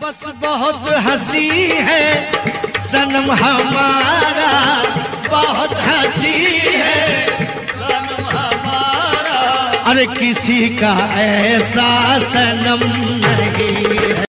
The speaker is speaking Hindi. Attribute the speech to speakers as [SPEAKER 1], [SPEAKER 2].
[SPEAKER 1] बस बहुत हंसी है सनम हमारा, बहुत हंसी है सनम हमारा। अरे किसी का ऐसा सनम नहीं है।